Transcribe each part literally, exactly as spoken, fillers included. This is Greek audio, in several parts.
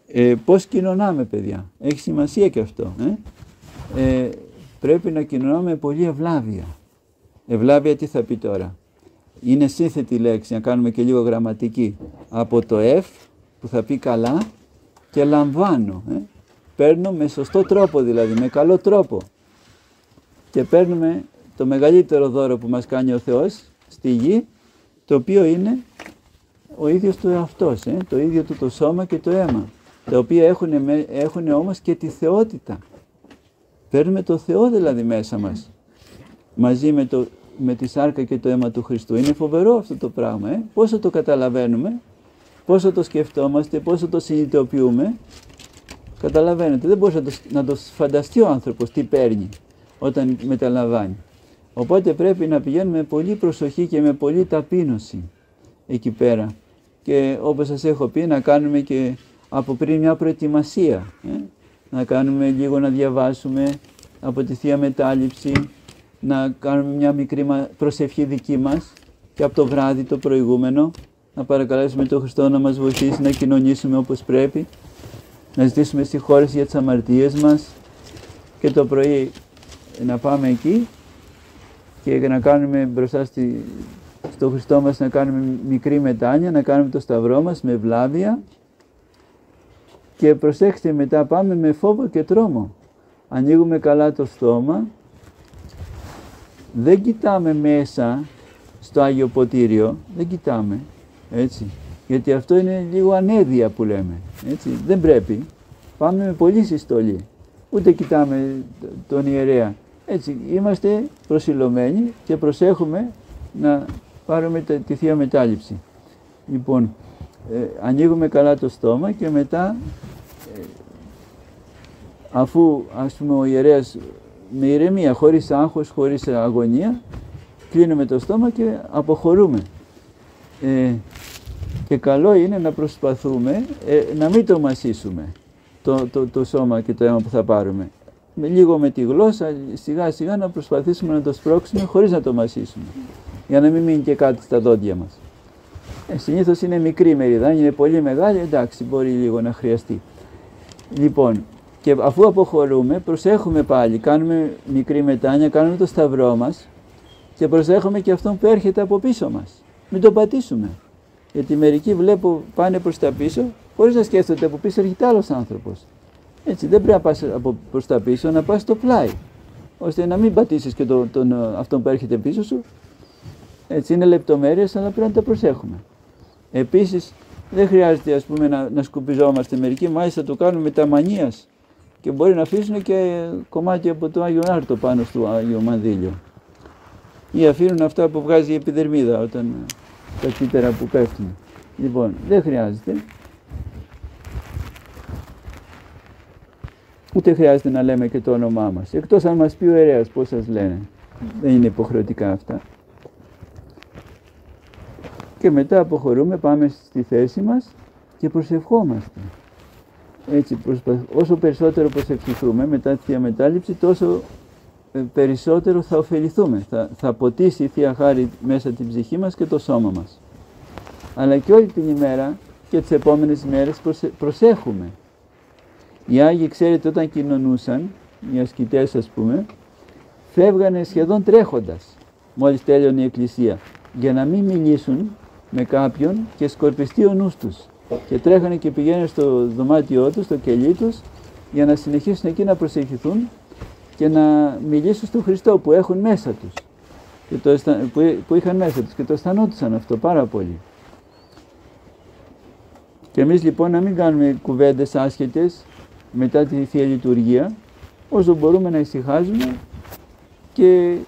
Ε, πώς κοινωνάμε, παιδιά, έχει σημασία και αυτό. Ε? Ε, πρέπει να κοινωνάμε με πολλή ευλάβεια. Ευλάβεια τι θα πει τώρα? Είναι σύνθετη λέξη, να κάνουμε και λίγο γραμματική. Από το εφ που θα πει καλά και λαμβάνω. Ε? Παίρνω με σωστό τρόπο, δηλαδή με καλό τρόπο. Και παίρνουμε το μεγαλύτερο δώρο που μας κάνει ο Θεός στη γη, το οποίο είναι ο ίδιος του εαυτός, ε? το ίδιο του το σώμα και το αίμα, τα οποία έχουν, έχουν όμως και τη θεότητα. Παίρνουμε το Θεό δηλαδή μέσα μας, μαζί με, το, με τη σάρκα και το αίμα του Χριστού. Είναι φοβερό αυτό το πράγμα, ε? Πόσο το καταλαβαίνουμε, πόσο το σκεφτόμαστε, πόσο το συνειδητοποιούμε. Καταλαβαίνετε, δεν μπορεί να το, να το φανταστεί ο άνθρωπος τι παίρνει όταν μεταλαμβάνει. Οπότε πρέπει να πηγαίνουμε με πολύ προσοχή και με πολύ ταπείνωση εκεί πέρα. Και όπως σας έχω πει, να κάνουμε και από πριν μια προετοιμασία. Ε? Να κάνουμε λίγο να διαβάσουμε από τη Θεία Μετάληψη, να κάνουμε μια μικρή προσευχή δική μας και από το βράδυ το προηγούμενο να παρακαλέσουμε τον Χριστό να μας βοηθήσει να κοινωνήσουμε όπως πρέπει, να ζητήσουμε συγχώρεση για τις αμαρτίες μας και το πρωί να πάμε εκεί και να κάνουμε μπροστά στη, στο Χριστό μας να κάνουμε μικρή μετάνοια, να κάνουμε το σταυρό μας με ευλάβεια και προσέξτε, μετά πάμε με φόβο και τρόμο. Ανοίγουμε καλά το στόμα, δεν κοιτάμε μέσα στο Άγιο Ποτήριο, δεν κοιτάμε, έτσι, γιατί αυτό είναι λίγο ανέδεια που λέμε, έτσι, δεν πρέπει. Πάμε με πολύ συστολή, ούτε κοιτάμε τον ιερέα. Έτσι, είμαστε προσιλωμένοι και προσέχουμε να πάρουμε τη Θεία Μετάληψη. Λοιπόν, ε, ανοίγουμε καλά το στόμα και μετά, ε, αφού ας πούμε ο ιερέας με ηρεμία, χωρίς άγχος, χωρίς αγωνία, κλείνουμε το στόμα και αποχωρούμε. Ε, και καλό είναι να προσπαθούμε ε, να μην το μασίσουμε το, το, το σώμα και το αίμα που θα πάρουμε. Με, λίγο με τη γλώσσα, σιγά σιγά να προσπαθήσουμε να το σπρώξουμε χωρίς να το μασίσουμε, για να μην μείνει και κάτι στα δόντια μας. Ε, συνήθως είναι μικρή μερίδα, αν είναι πολύ μεγάλη, εντάξει, μπορεί λίγο να χρειαστεί. Λοιπόν, και αφού αποχωρούμε, προσέχουμε πάλι, κάνουμε μικρή μετάνοια, κάνουμε το σταυρό μας και προσέχουμε και αυτόν που έρχεται από πίσω μας. Μην το πατήσουμε, γιατί μερικοί βλέπω πάνε προς τα πίσω, χωρίς να σκέφτονται από πίσω έρχεται άλλος άνθρωπος. Έτσι, δεν πρέπει να πας από προς τα πίσω, να πας στο πλάι, ώστε να μην πατήσεις και τον, τον, αυτόν που έρχεται πίσω σου. Έτσι, είναι λεπτομέρειες, αλλά πρέπει να τα προσέχουμε. Επίσης, δεν χρειάζεται ας πούμε, να, να σκουπιζόμαστε. Μερικοί μάλιστα το κάνουν με τα μανίας και μπορεί να αφήσουν και κομμάτια από το Άγιο Άρτο πάνω στο Άγιο Μανδύλιο. Ή αφήνουν αυτά που βγάζει η επιδερμίδα όταν τα κύτταρα που πέφτουν. Λοιπόν, δεν χρειάζεται. Ούτε χρειάζεται να λέμε και το όνομά μας. Εκτός αν μας πει ο ιερέας πώς σας λένε. Δεν είναι υποχρεωτικά αυτά. Και μετά αποχωρούμε, πάμε στη θέση μας και προσευχόμαστε. Έτσι, προσπαθ... όσο περισσότερο προσευχηθούμε μετά τη Θεία Μετάληψη, τόσο περισσότερο θα ωφεληθούμε. Θα, θα ποτίσει η Θεία Χάρη μέσα την ψυχή μας και το σώμα μας. Αλλά και όλη την ημέρα και τις επόμενες μέρες προσε... προσέχουμε. Οι Άγιοι, ξέρετε, όταν κοινωνούσαν, οι ασκητές ας πούμε, φεύγανε σχεδόν τρέχοντας, μόλις τέλειωνε η Εκκλησία, για να μην μιλήσουν με κάποιον και σκορπιστεί ο νους τους. Και τρέχανε και πηγαίνουν στο δωμάτιό τους, στο κελί τους, για να συνεχίσουν εκεί να προσευχηθούν και να μιλήσουν στον Χριστό που έχουν μέσα τους, και το, που, που είχαν μέσα τους και το αισθανόντουσαν αυτό πάρα πολύ. Και εμείς λοιπόν να μην κάνουμε κουβέντες άσχετες μετά τη Θεία Λειτουργία, όσο μπορούμε να ησυχάζουμε και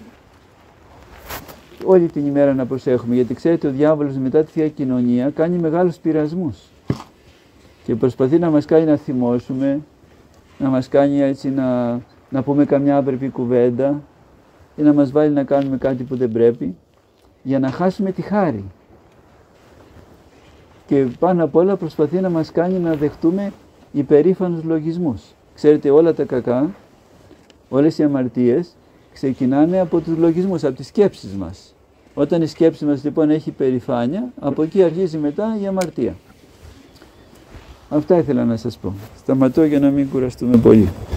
όλη την ημέρα να προσέχουμε, γιατί ξέρετε ο διάβολος μετά τη Θεία Κοινωνία κάνει μεγάλους πειρασμούς και προσπαθεί να μας κάνει να θυμώσουμε, να μας κάνει έτσι να, να πούμε καμιά άπρεπη κουβέντα ή να μας βάλει να κάνουμε κάτι που δεν πρέπει, για να χάσουμε τη χάρη. Και πάνω απ' όλα προσπαθεί να μας κάνει να δεχτούμε υπερήφανους λογισμούς. Ξέρετε, όλα τα κακά, όλες οι αμαρτίες ξεκινάνε από τους λογισμούς, από τις σκέψεις μας. Όταν η σκέψη μας λοιπόν έχει υπερηφάνεια, από εκεί αρχίζει μετά η αμαρτία. Αυτά ήθελα να σας πω. Σταματώ για να μην κουραστούμε πολύ.